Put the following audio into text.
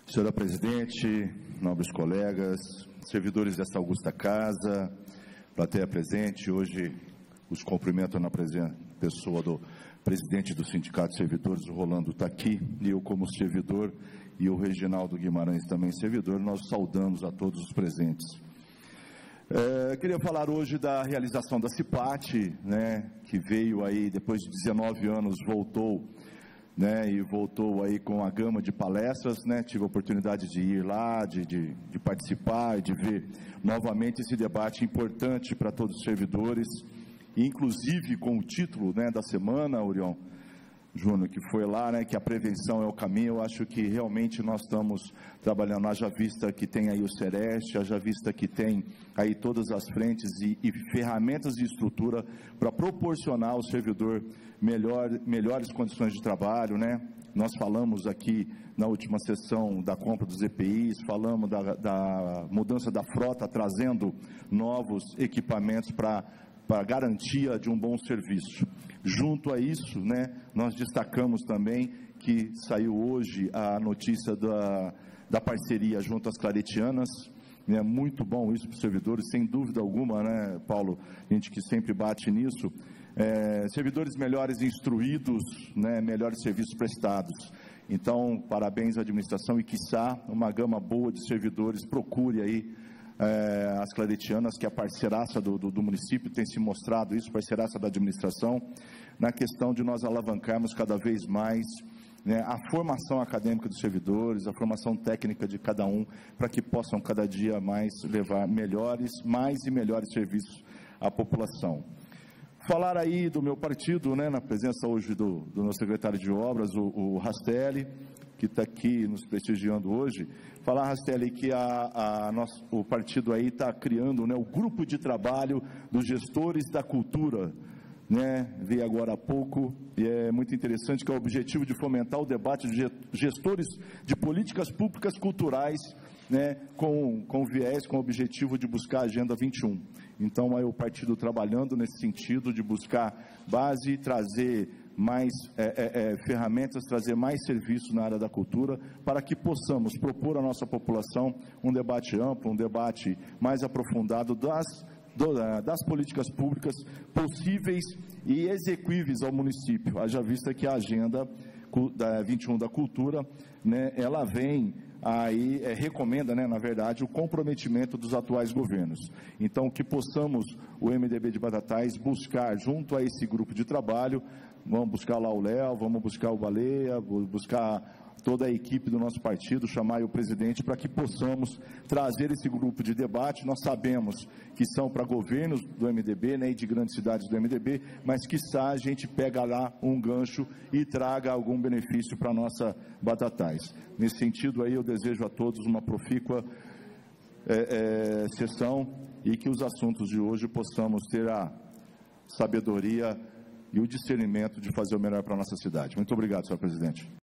Senhora presidente, nobres colegas, servidores dessa augusta casa, plateia presente, hoje os cumprimento na pessoa do presidente do Sindicato de Servidores, o Rolando está aqui, e eu como servidor, e o Reginaldo Guimarães também servidor, nós saudamos a todos os presentes. Queria falar hoje da realização da CIPAT, que veio aí, depois de 19 anos, voltou aí com a gama de palestras, tive a oportunidade de ir lá, de participar, de ver novamente esse debate importante para todos os servidores, inclusive com o título da semana, Orion Júnior, que foi lá, que a prevenção é o caminho. Eu acho que realmente nós estamos trabalhando, haja vista que tem aí o Sereste, haja vista que tem aí todas as frentes e ferramentas de estrutura para proporcionar ao servidor melhores condições de trabalho, Nós falamos aqui na última sessão da compra dos EPIs, falamos da mudança da frota, trazendo novos equipamentos para garantia de um bom serviço. Junto a isso, nós destacamos também que saiu hoje a notícia da parceria junto às claretianas. É muito bom isso para os servidores, sem dúvida alguma, Paulo? A gente que sempre bate nisso. Servidores melhores instruídos, melhores serviços prestados. Então, parabéns à administração e, quiçá, uma gama boa de servidores. Procure aí as claretianas, que é a parceiraça do município, tem se mostrado isso, parceiraça da administração, na questão de nós alavancarmos cada vez mais a formação acadêmica dos servidores, a formação técnica de cada um, para que possam cada dia mais levar mais e melhores serviços à população. Falar aí do meu partido, na presença hoje do nosso secretário de Obras, o Rastelli, que está aqui nos prestigiando hoje. Falar, Rastelli, que o partido aí está criando o grupo de trabalho dos gestores da cultura, veio agora há pouco, e é muito interessante, que é o objetivo de fomentar o debate de gestores de políticas públicas culturais, com viés, com o objetivo de buscar a Agenda 21. Então, aí o partido trabalhando nesse sentido de buscar base, trazer mais ferramentas, trazer mais serviços na área da cultura, para que possamos propor à nossa população um debate amplo, um debate mais aprofundado das políticas públicas possíveis e execuíveis ao município. Haja vista que a Agenda 21 da Cultura, ela vem aí, recomenda, na verdade, o comprometimento dos atuais governos. Então, que possamos, o MDB de Batatais, buscar junto a esse grupo de trabalho, vamos buscar lá o Léo, vamos buscar o Baleia, buscar toda a equipe do nosso partido, chamar o presidente, para que possamos trazer esse grupo de debate. Nós sabemos que são para governos do MDB, e de grandes cidades do MDB, mas quiçá a gente pega lá um gancho e traga algum benefício para a nossa Batatais. Nesse sentido aí, eu desejo a todos uma profícua sessão, e que os assuntos de hoje possamos ter a sabedoria e o discernimento de fazer o melhor para a nossa cidade. Muito obrigado, senhor presidente.